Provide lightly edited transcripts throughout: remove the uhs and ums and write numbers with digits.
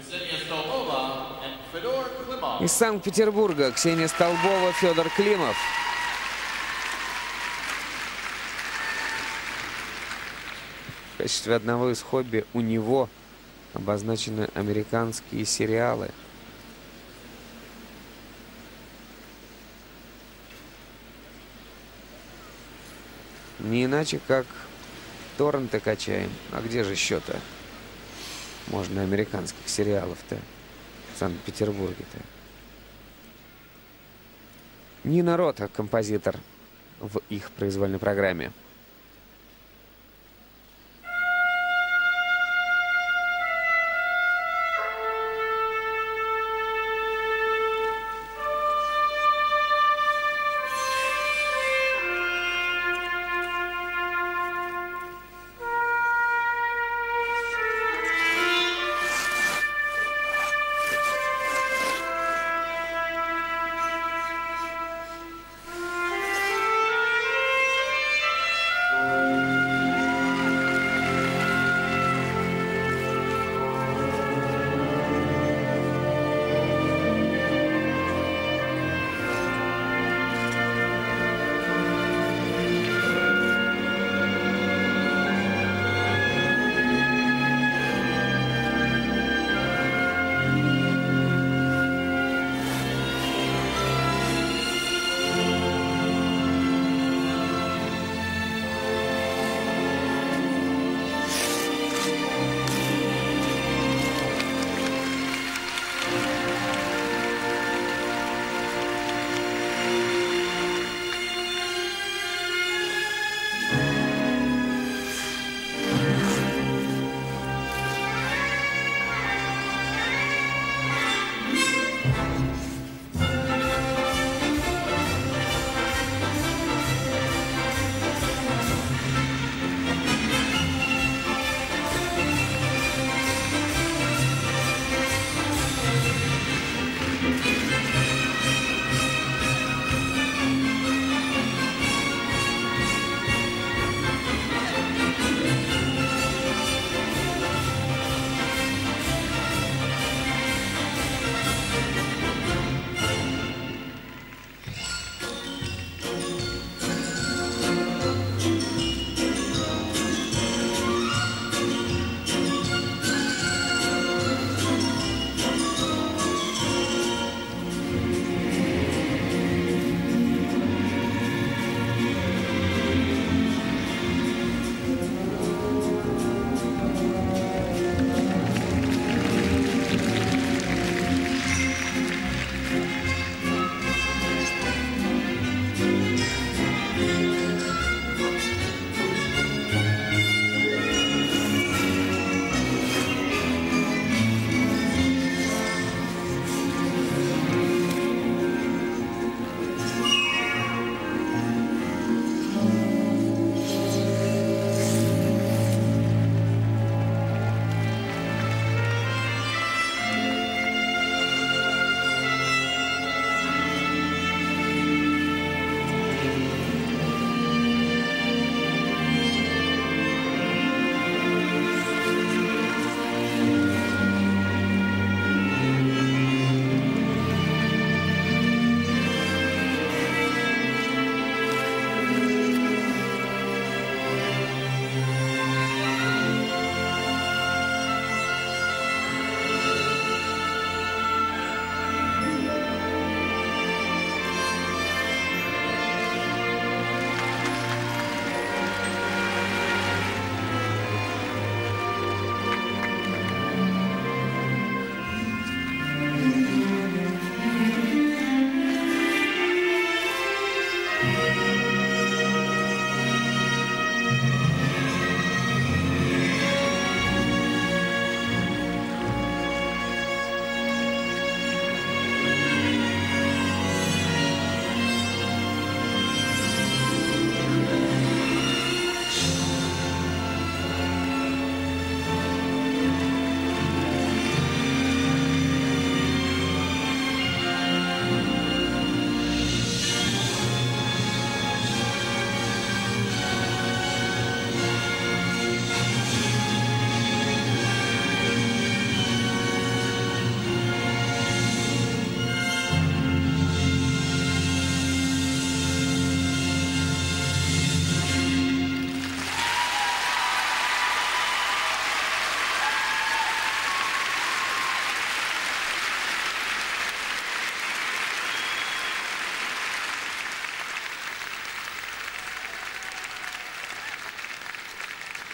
Из Санкт-Петербурга Ксения Столбова, Федор Климов. В качестве одного из хобби у него обозначены американские сериалы. Не иначе, как торренты качаем. А где же еще-то можно американских сериалов-то в Санкт-Петербурге-то? Нина Рота, композитор в их произвольной программе.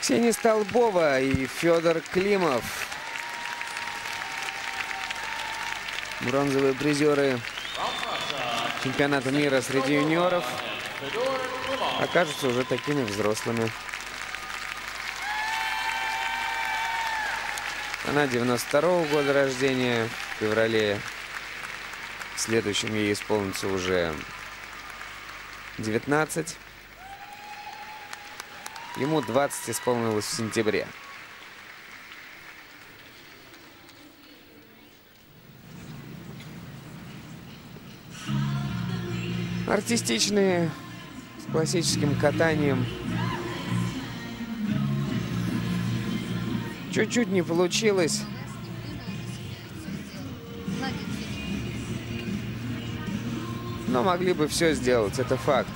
Ксения Столбова и Федор Климов. Бронзовые призеры чемпионата мира среди юниоров окажутся уже такими взрослыми. Она 92-го года рождения. В феврале в следующем ей исполнится уже 19. Ему 20 исполнилось в сентябре. Артистичные, с классическим катанием. Чуть-чуть не получилось. Но могли бы все сделать, это факт.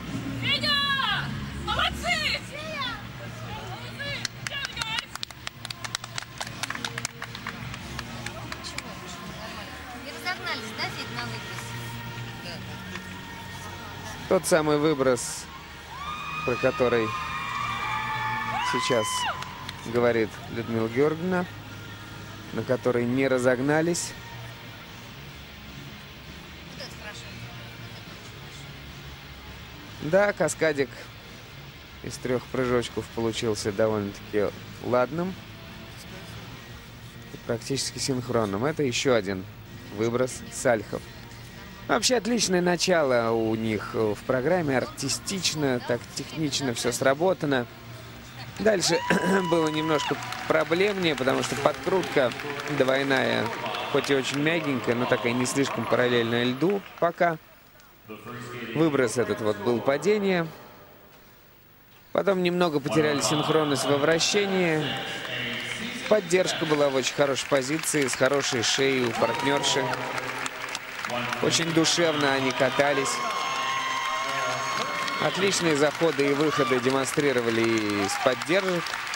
Тот самый выброс, про который сейчас говорит Людмила Георгиевна, на который не разогнались. Да, каскадик из 3 прыжочков получился довольно-таки ладным и практически синхронным. Это еще один выброс сальхов. Вообще отличное начало у них в программе, артистично, так технично все сработано. Дальше было немножко проблемнее, потому что подкрутка двойная, хоть и очень мягенькая, но такая не слишком параллельная льду пока. Выброс этот вот был падение. Потом немного потеряли синхронность во вращении. Поддержка была в очень хорошей позиции, с хорошей шеей у партнерши. Очень душевно они катались. Отличные заходы и выходы демонстрировали и с поддержек.